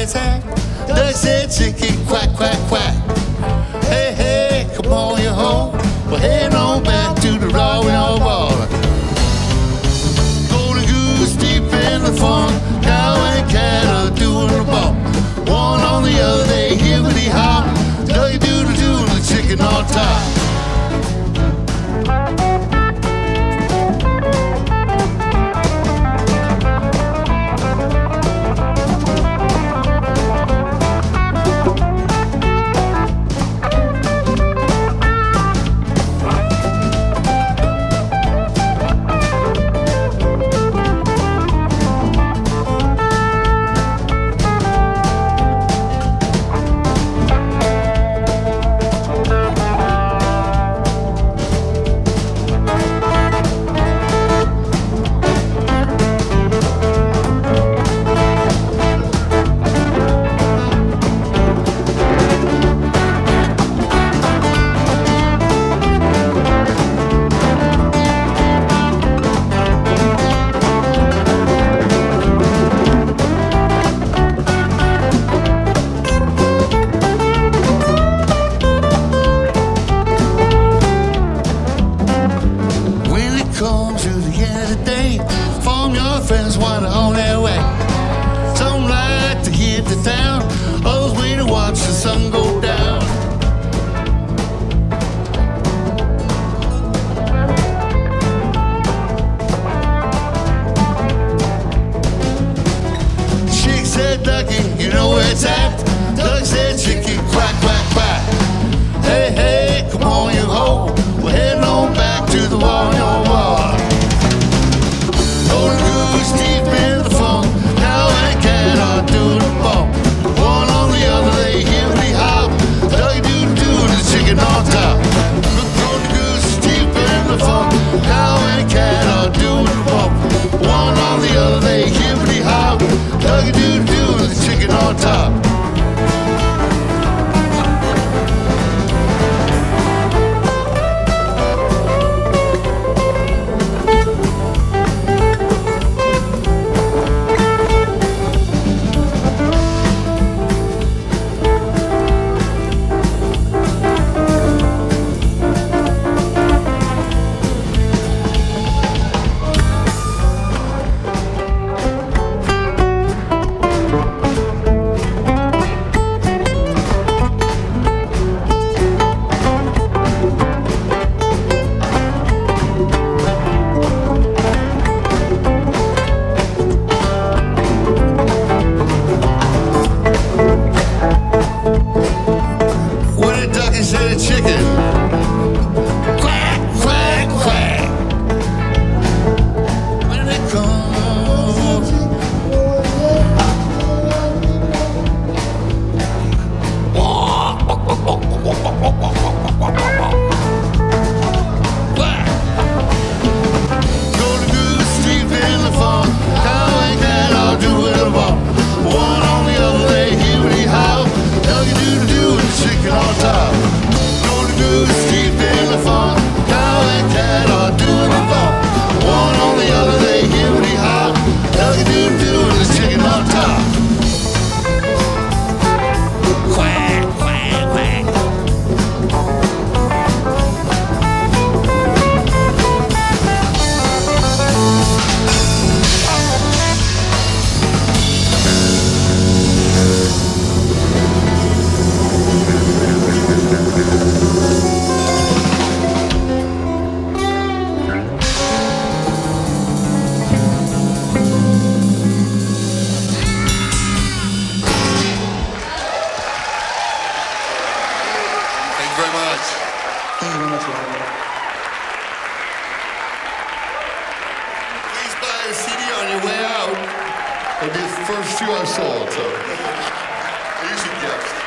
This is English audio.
it's at. Duck said chicken, quack, quack, quack. Hey, hey, come on, you home. We're heading on back to the rolling old water. Golden goose deep in the fun. Cow and cat are doing the bump. One on the other, they hippity hop. Ducky doodle doodle, the chicken on top. Ducky, you know where it's at. Duck said chicken, quack, quack, quack. Hey, hey, come on, you ho. We're heading on back to the wall, your wall. Golden goose deep in the funk. Cow and cat are doing the bump. One on the other, they hippity hop. Ducky doodle doodle, the chicken on top. Golden goose deep in the funk. Cow and cat are doing the bump. One on the other, they hippity hop. Ducky doodle doodle, the chicken on top. Please buy a CD on your way out. It'll be the first two I sold, so here's your gift.